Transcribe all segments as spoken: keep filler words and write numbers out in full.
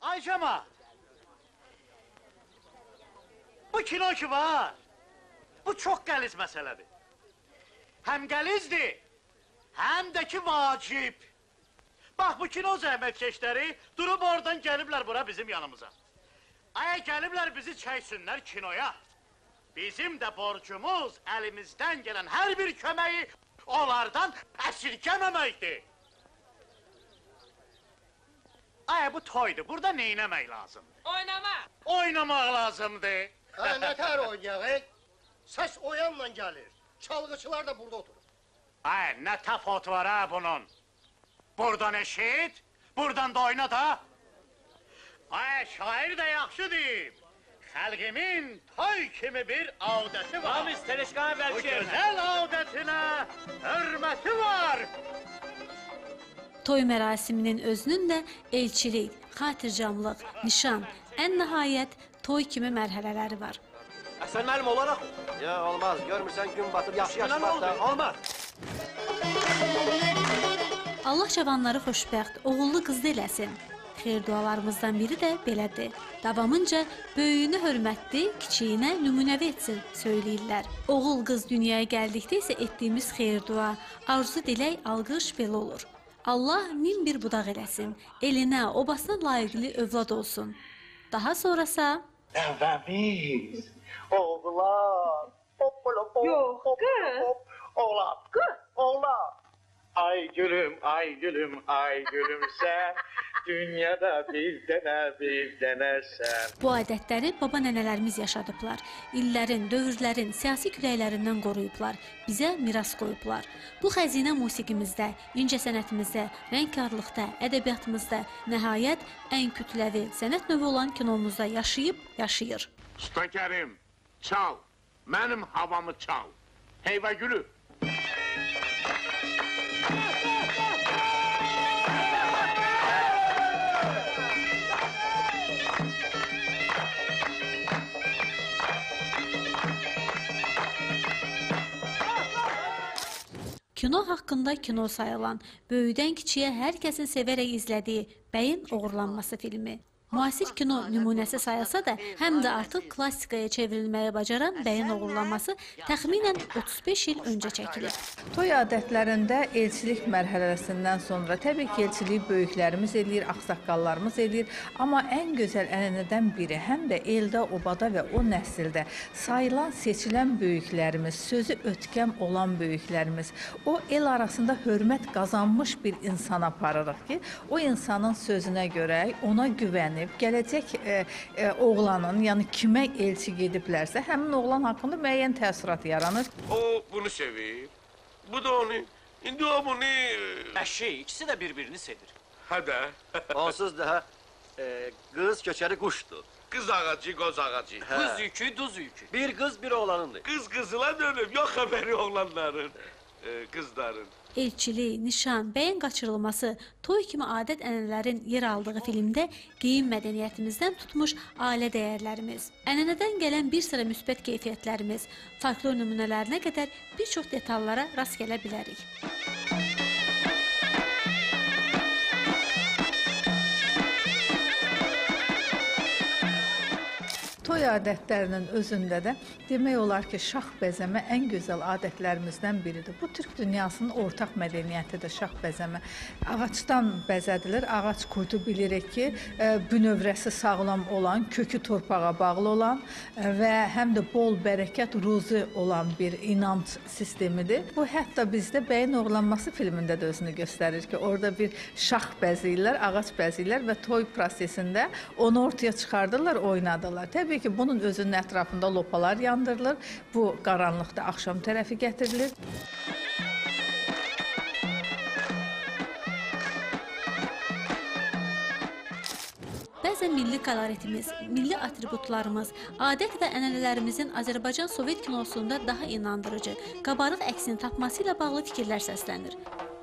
Ay Cəmal! Bu kino ki var, bu çox qəliz məsələdir. Həm qəlizdir, həm də ki vacib. Bax, bu kino zəhmətkeşləri durub oradan gəliblər bura bizim yanımıza. Aya gəliblər bizi çəksinlər kinoya. Bizim də borcumuz əlimizdən gələn hər bir köməyi onlardan əsirgəməməkdir. Aya, bu toydur, burada neynəmək lazımdır? Oynamaq! Oynamaq lazımdır. Hə, nətər oynayaq? Səs o yanla gəlir. Çalğıçılar da burada oturur. Ay, nə təfot var ha bunun? Buradan eşit, buradan da oyna da. Ay, şair də yaxşı deyib. Xəlqimin toy kimi bir adəti var. Ramiz, Teleşkan'a Bu belki gözəl adətinə hörməti var. Toy mərasiminin özünün də elçilik, xatircamlıq, nişan, ən nəhayət toy kimi mərhələləri var. Sən mənim olaraq? Ya olmaz, görmürsən gün batıb yaxşı yaşamaqda. Olmaz. Allah cavanları xoşbəxt, oğullu qızdı eləsin. Xeyir dualarımızdan biri də belədir. Davamınca böyüyünə hörmətli, kiçiyinə nümunəvi etsin, söyləyirlər. Oğul qız dünyaya gəldikdə isə etdiyimiz xeyir dua, arzu dilək, alqış belə olur. Allah min bir budaq eləsin, elinə, obasına layiqli övlad olsun. Daha sonrasa... Nəvəmiz, oğlan, Yox, qız. oğlan, oğlan. Ay gülüm, ay gülüm, ay gülüm sən, dünyada bir dənə, bir dənə sən. Bu adətləri baba nənələrimiz yaşadıblar. İllərin, dövrlərin, siyasi küləklərindən qoruyublar, bizə miras qoyublar. Bu xəzinə musiqimizdə, incə sənətimizdə, rəngkarlıqda, ədəbiyyatımızda, nəhayət ən kütləvi sənət növü olan kinomuzda yaşayıb, yaşayır. Usta Kərim, çal, mənim havamı çal, heyvə gülü. Kino haqqında kino sayılan, böyüdən kiçiyə hər kəsin sevərək izlədiyi Bəyin Oğurlanması filmi. Müasir kino nümunəsi sayılsa da, həm də artıq klassikaya çevrilməyə bacaran Bəyin Oğurlanması təxminən otuz beş il öncə çəkilib. Toy adətlərində elçilik mərhələsindən sonra təbii ki, elçilik böyüklərimiz eləyir, ağsaqqallarımız eləyir. Amma ən gözəl ənənədən biri, həm də eldə, obada və o nəsildə sayılan, seçilən böyüklərimiz, sözü ötkəm olan böyüklərimiz, o el arasında hörmət qazanmış bir insana aparırıq ki, o insanın sözünə görə ona güvənir. Gələcək e, e, oğlanın, yəni kimə elçi gediblərsə, həmin oğlan haqqında müəyyən təəssürat yaranır. O bunu sevir, bu da onu, indi o bunu... Əşi, ikisi də bir-birini sevir. Hədə, Onsuz da e, qız köçəri quşdur. qız ağacı, qoz ağacı. Qız yükü, duz yükü. Bir qız, bir oğlanındır. Qız qızıla dönüb, yox xəbəri oğlanların, e, qızların. Elçilik, nişan, bəyin qaçırılması, toy kimi adət-ənənələrin yer aldığı filmdə geyim mədəniyyətimizdən tutmuş ailə dəyərlərimiz, ənənədən gələn bir sıra müsbət keyfiyyətlərimiz, folklor nümunələrinə qədər bir çox detallara rast gələ bilərik. Toy adətlərinin özündə də demək olar ki, şax bəzəmə ən gözəl adətlərimizdən biridir. Bu, Türk dünyasının ortaq mədəniyyətidir, şax bəzəmə. Ağacdan bəzədilir, ağac kurdu bilirik ki, bünövrəsi sağlam olan, kökü torpağa bağlı olan və həm də bol bərəkət, ruzi olan bir inanc sistemidir. Bu, hətta bizdə Bəyin Oğurlanması filmində də özünü göstərir ki, orada bir şax bəzəyirlər, ağac bəzəyirlər və toy prosesində onu ortaya çıxardırlar, oynadırlar. Təbii ki, bunun özünün ətrafında lopalar yandırılır, bu qaranlıqda axşam tərəfi gətirilir. Bəzən milli koloritimiz, milli atributlarımız, adət və ənənələrimizin Azərbaycan Sovet kinosunda daha inandırıcı, qabarıq əksini tapması ilə bağlı fikirlər səslənir.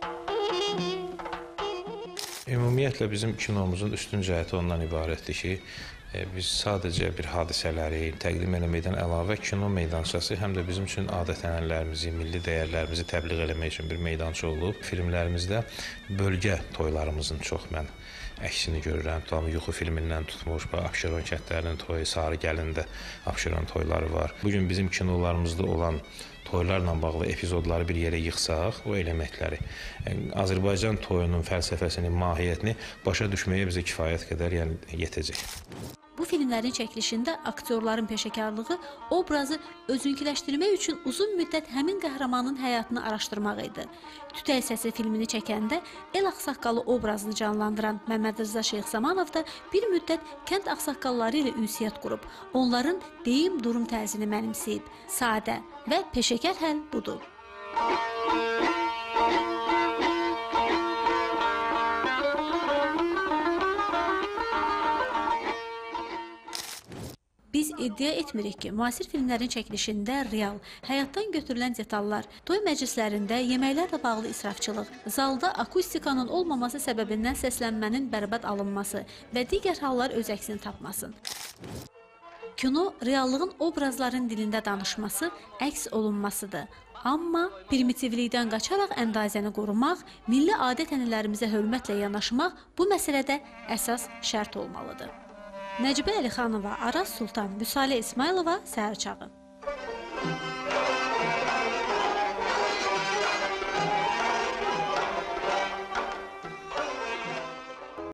Ümumiyyətlə bizim kinomuzun üstün cəhəti ondan ibarətdir ki, biz sadəcə bir hadisələri təqdim eləməkdən əlavə kino meydançası həm də bizim üçün adət-ənənələrimizi, milli dəyərlərimizi təbliğ eləmək üçün bir meydança olub. Filmlərimizdə bölgə toylarımızın çox mən əksini görürəm. Tutalım Yuxu filmindən tutmuş, Abşeron kəndlərinin toyu, Sarı gəlində Abşeron toyları var. Bugün bizim kinolarımızda olan toylarla bağlı epizodları bir yerə yığsaq, o elementləri, yəni Azərbaycan toyunun fəlsəfəsini, mahiyyətini başa düşməyə bizə kifayət qədər yəni yetəcək. Bu filmlərin çəkilişində aktyorların peşəkarlığı obrazı özünkiləşdirmək üçün uzun müddət həmin qəhrəmanın həyatını araşdırmaq idi. Tütək səsi filmini çəkəndə el ağsaqqalı obrazını canlandıran Məmməd Rza Şeyxzamanov da bir müddət kənd ağsaqqalları ilə ünsiyyət qurub, onların deyim durum tərzini mənimsəyib. Sadə və peşəkar həll budur. Biz iddia etmirik ki, müasir filmlərin çəkilişində real, həyatdan götürülən detallar, toy məclislərində yeməklərlə bağlı israfçılıq, zalda akustikanın olmaması səbəbindən səslənmənin bərbad alınması və digər hallar öz əksini tapmasın. Kino, reallığın obrazların dilində danışması, əks olunmasıdır. Amma primitivlikdən qaçaraq əndazəni qorumaq, milli adət-ənənələrimizə hörmətlə yanaşmaq bu məsələdə əsas şərt olmalıdır. Nəcibə Əlixanova, Araz Sultan, Müsalə İsmailova, Səhər Çağı.